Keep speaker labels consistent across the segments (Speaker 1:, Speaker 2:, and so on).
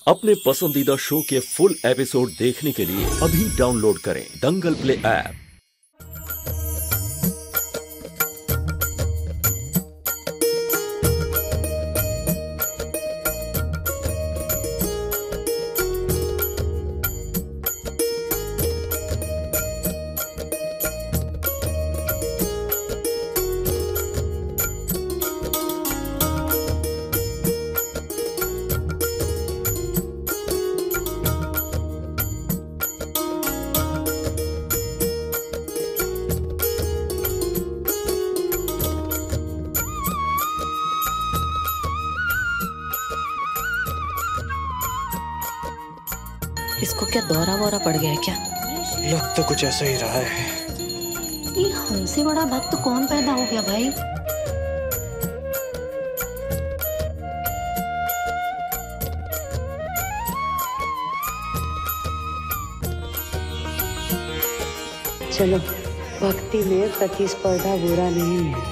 Speaker 1: अपने पसंदीदा शो के फुल एपिसोड देखने के लिए अभी डाउनलोड करें दंगल प्ले ऐप।
Speaker 2: इसको क्या दौरा वौरा पड़ गया है क्या?
Speaker 3: लग तो कुछ ऐसा ही रहा है।
Speaker 2: ये हमसे बड़ा भक्त कौन पैदा हो गया भाई?
Speaker 4: चलो, भक्ति में प्रतिस्पर्धा बुरा नहीं है।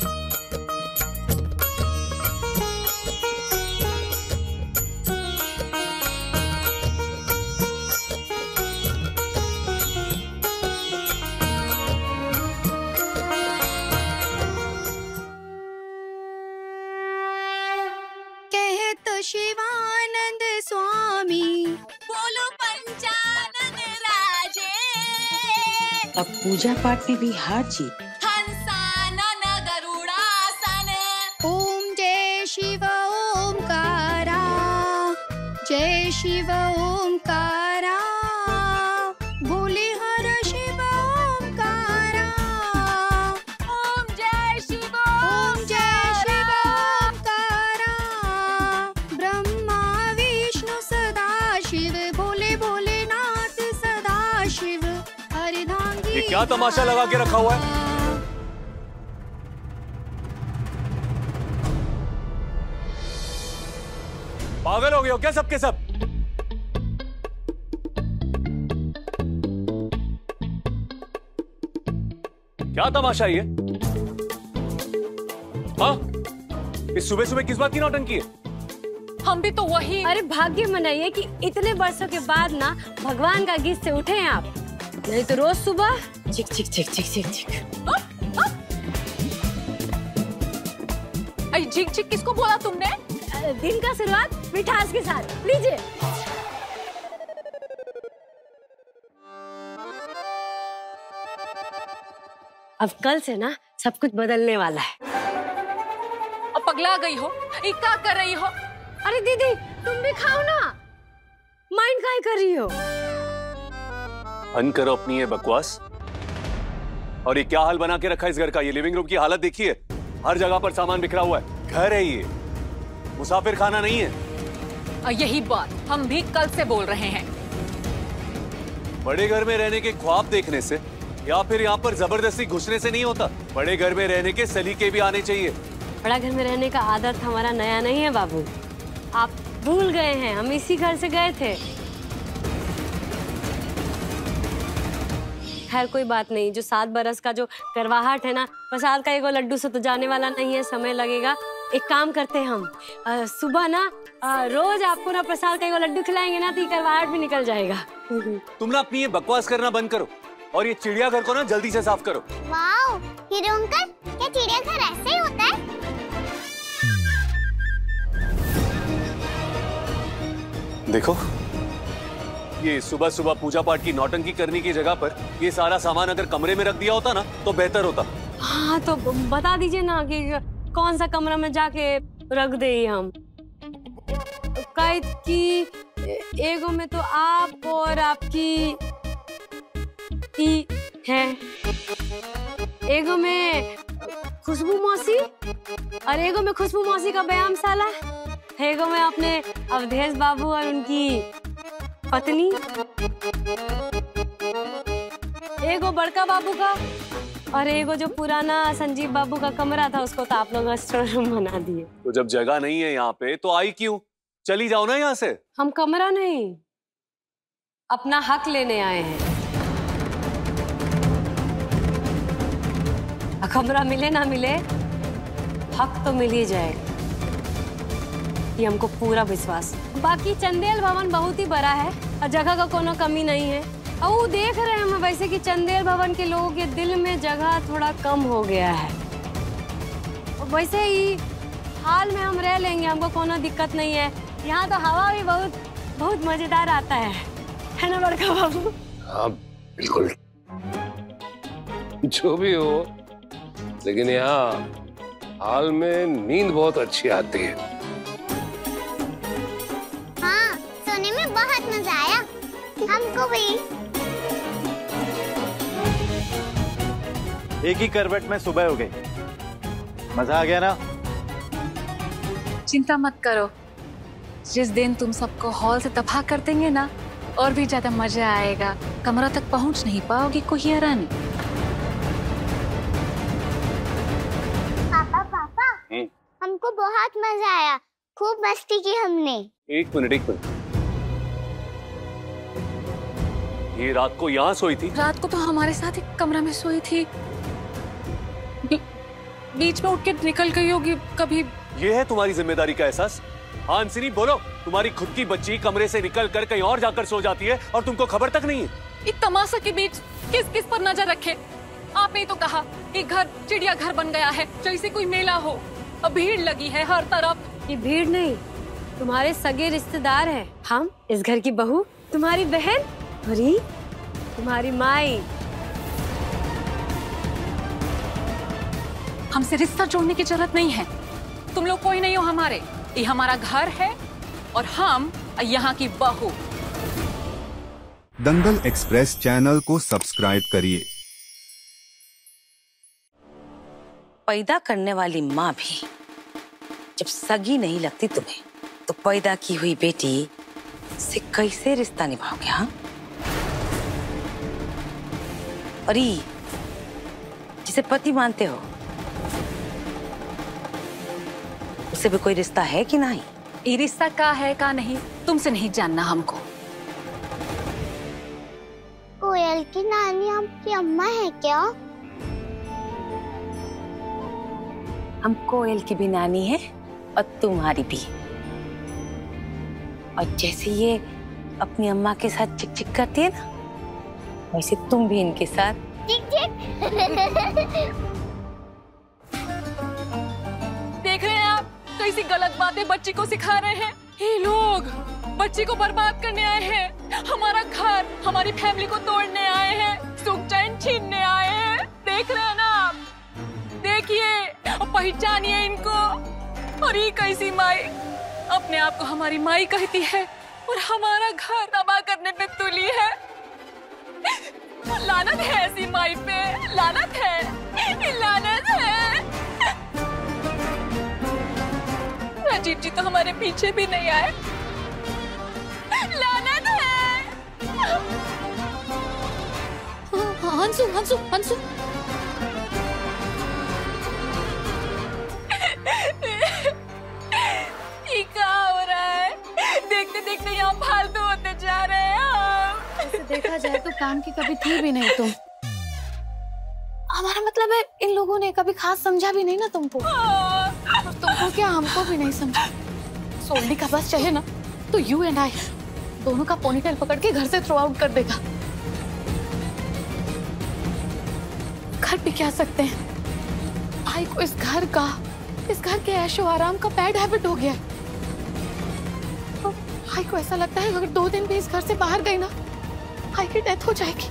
Speaker 5: शिवानंद स्वामी बोलो पंचानन राजे।
Speaker 4: अब पूजा पाठ में भी हार जीत।
Speaker 5: हंसानन गरुड़ासन। ओम जय शिव ओमकारा, जय शिव ओमकारा, भोले हर शिव ओमकारा। ओम जय शिव ओमकारा, ब्रह्मा विष्णु सदा शिव, भोले भोलेनाथ सदा शिव, हरिधांगी।
Speaker 6: ये क्या तमाशा लगा के रखा हुआ है? पागल हो गए हो क्या सबके सब? क्या तमाशा ये? हाँ, इस सुबह सुबह किस बात की नौटंकी है?
Speaker 7: हम भी तो वही।
Speaker 8: अरे भाग्य मनाइए कि इतने वर्षों के बाद ना भगवान का गीत से उठे हैं आप, नहीं तो रोज सुबह चिक चिक चिक चिक चिक चिक।
Speaker 7: अरे झिक झिक किसको बोला तुमने?
Speaker 8: दिन का शुरुआत मिठास के साथ लीजिए। अब कल से ना सब कुछ बदलने वाला है।
Speaker 7: अब पगला गई हो? ये क्या कर रही हो?
Speaker 8: अरे दीदी तुम भी खाओ ना, माइंड काय कर रही हो?
Speaker 6: बंद करो अपनी ये बकवास। और ये क्या हाल बना के रखा है इस घर का? ये लिविंग रूम की हालत देखिए, हर जगह पर सामान बिखरा हुआ है। घर है ये, मुसाफिर खाना नहीं है।
Speaker 7: यही बात हम भी कल से बोल रहे हैं।
Speaker 6: बड़े घर में रहने के ख्वाब देखने से या फिर यहाँ पर जबरदस्ती घुसने से नहीं होता। बड़े घर में रहने के सलीके भी आने चाहिए।
Speaker 8: बड़ा घर में रहने का आदत हमारा नया नहीं है बाबू, आप भूल गए हैं, हम इसी घर से गए थे। खैर कोई बात नहीं, जो 7 बरस का जो करवाहट है ना, प्रसाद का एगो लड्डू से तो जाने वाला नहीं है, समय लगेगा। एक काम करते हैं हम, सुबह ना रोज आपको ना प्रसाद का एगो लड्डू खिलाएंगे ना, तो ये करवाहट भी निकल जाएगा।
Speaker 6: तुम ना अपनी ये बकवास करना बंद करो और ये चिड़ियाघर को ना जल्दी से साफ करो।
Speaker 5: वाओ, हीरो अंकल, क्या चिड़ियाघर ऐसे ही होता है?
Speaker 6: देखो, ये सुबह सुबह पूजा पाठ की नौटंकी करने की जगह पर ये सारा सामान अगर कमरे में रख दिया होता ना तो बेहतर होता।
Speaker 8: हाँ तो बता दीजिए ना कि कौन सा कमरा में जाके रख दे हम। कैद की एगो में तो आप और आपकी है, एगो में खुशबू मौसी और एगो में खुशबू मौसी का व्यायामशाला, एगो में अपने अवधेश बाबू और उनकी पत्नी, एगो बड़का बाबू का, और एगो जो पुराना संजीव बाबू का कमरा था उसको तो आप लोग स्टोर रूम बना दिए।
Speaker 6: तो जब जगह नहीं है यहाँ पे तो आई क्यों? चली जाओ ना यहाँ से।
Speaker 8: हम कमरा नहीं, अपना हक लेने आए हैं। कमरा मिले ना मिले, हक तो मिल ही जाएगा। ये हमको पूरा विश्वास। बाकी चंदेल भवन बहुत ही बड़ा है और जगह का कोनो कमी नहीं है। और वो देख रहे हैं हम वैसे कि चंदेल भवन के लोगों के दिल में जगह थोड़ा कम हो गया है। और वैसे ही हाल में हम रह लेंगे, हमको कोनो दिक्कत नहीं है। यहाँ तो हवा भी बहुत मजेदार आता है ना बड़का बाबू?
Speaker 9: हाँ बिल्कुल, जो भी हो, लेकिन यहाँ हाल में नींद बहुत अच्छी आती है।
Speaker 5: हाँ, सोने में बहुत मजा आया हमको भी।
Speaker 3: एक ही करवट में सुबह हो गई, मजा आ गया ना?
Speaker 7: चिंता मत करो, जिस दिन तुम सबको हॉल से तबाह कर देंगे ना, और भी ज्यादा मजा आएगा। कमरा तक पहुंच नहीं पाओगी कोई हैरानी।
Speaker 5: पापा हमको बहुत मजा आया, खूब मस्ती की हमने।
Speaker 6: एक मिनट, ये रात को यहाँ सोई थी?
Speaker 7: रात को तो हमारे साथ एक कमरा में सोई थी, बीच में उठ के निकल गई होगी कभी।
Speaker 6: ये है तुम्हारी जिम्मेदारी का एहसास? हाँ अंसिनी बोलो, तुम्हारी खुद की बच्ची कमरे से निकल कर कहीं और जाकर सो जाती है और तुमको खबर तक नहीं है।
Speaker 7: इस तमाशा के बीच किस किस पर नजर रखे? आपने तो कहा कि घर चिड़ियाघर बन गया है, जैसे कोई मेला हो। अब भीड़ लगी है हर तरफ।
Speaker 8: ये भीड़ नहीं, तुम्हारे सगे रिश्तेदार हैं। हम, इस घर की बहू, तुम्हारी बहन और ये तुम्हारी माई।
Speaker 7: हमसे रिश्ता जोड़ने की जरूरत नहीं है। तुम लोग कोई नहीं हो हमारे। ये हमारा घर है और हम यहाँ की बहू।
Speaker 10: दंगल एक्सप्रेस चैनल को सब्सक्राइब करिए।
Speaker 4: पैदा करने वाली माँ भी जब सगी नहीं लगती तुम्हें, तो पैदा की हुई बेटी से कैसे रिश्ता निभाओगे? हाँ, और ये जिसे पति मानते हो, उससे भी कोई रिश्ता है कि नहीं?
Speaker 7: ये रिश्ता का है का नहीं तुमसे नहीं जानना हमको।
Speaker 5: कोयल की नानी आपकी अम्मा है क्या?
Speaker 4: हम कोयल की भी नानी है और तुम्हारी भी। और जैसे ये अपनी अम्मा के साथ चिक चिक करती है ना, वैसे तुम भी इनके साथ
Speaker 5: चिक चिक।
Speaker 7: देख रहे हैं आप कैसी गलत बातें बच्ची को सिखा रहे हैं। ये लोग बच्ची को बर्बाद करने आए हैं, हमारा घर, हमारी फैमिली को तोड़ने आए हैं, सुख चैन छीनने आए हैं। देख रहे हैं ना आप? देखिए और पहचानिए इनको। और ये कैसी माई अपने आप को हमारी माई कहती है और हमारा घर तबाह करने पे तुली है। लानत है ऐसी माई पे, लानत है, लानत है। राजीव जी तो हमारे पीछे भी नहीं आए, लानत है। हंसू हंसू हंसू, ये क्या हो रहा है? देखते देखते यहाँ फालतू होते जा रहे हैं हम।
Speaker 11: ऐसे देखा जाए तो काम की कभी थी भी नहीं तुम। हमारा मतलब है इन लोगों ने कभी खास समझा भी नहीं ना तुमको। और तुमको क्या, हमको भी नहीं समझा। सोल्डी का बस चले ना तो यू एंड आई दोनों का पोनीटेल पकड़ के घर से थ्रो आउट कर देगा। घर भी क्या सकते हैं, भाई को इस घर के ऐशो आराम का बैड हैबिट हो गया। तो भाई को ऐसा लगता है अगर 2 दिन भी इस घर से बाहर गई ना, भाई की डेथ हो जाएगी।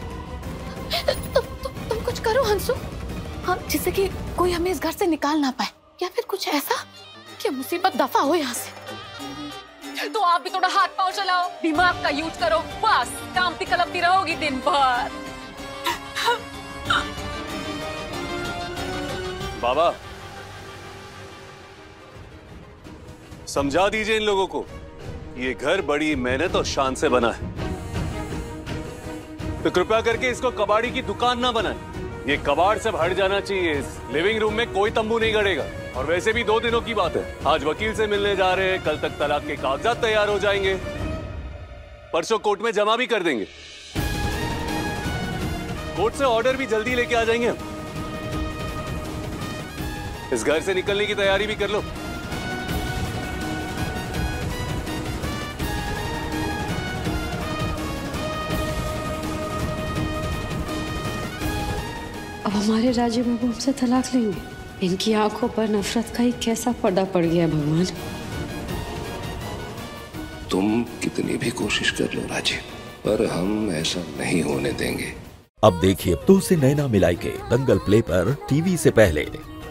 Speaker 11: तुम कुछ करो हंसू, हाँ, जिससे कि कोई हमें इस घर से निकाल ना पाए, या फिर कुछ ऐसा कि मुसीबत दफा हो यहाँ से।
Speaker 7: तो आप भी थोड़ा हाथ पांव चलाओ, दिमाग का यूज करो, बस कामती कलपती रहोगी दिन भर।
Speaker 6: बाबा समझा दीजिए इन लोगों को, ये घर बड़ी मेहनत और शान से बना है, तो कृपया करके इसको कबाड़ी की दुकान ना बनाएं। ये कबाड़ सब हट जाना चाहिए। इस लिविंग रूम में कोई तंबू नहीं गड़ेगा। और वैसे भी 2 दिनों की बात है, आज वकील से मिलने जा रहे हैं, कल तक तलाक के कागजात तैयार हो जाएंगे, परसों कोर्ट में जमा भी कर देंगे। कोर्ट से ऑर्डर भी जल्दी लेके आ जाएंगे हम। इस घर से निकलने की तैयारी भी कर लो।
Speaker 8: हमारे राजीव बाबू हमसे तलाक लेंगे। इनकी आंखों पर नफरत का ही कैसा पर्दा पड़ गया भगवान।
Speaker 9: तुम कितनी भी कोशिश कर लो राजीव, पर हम ऐसा नहीं होने देंगे।
Speaker 1: अब देखिए तो से नैना मिलाई के दंगल प्ले पर टीवी से पहले।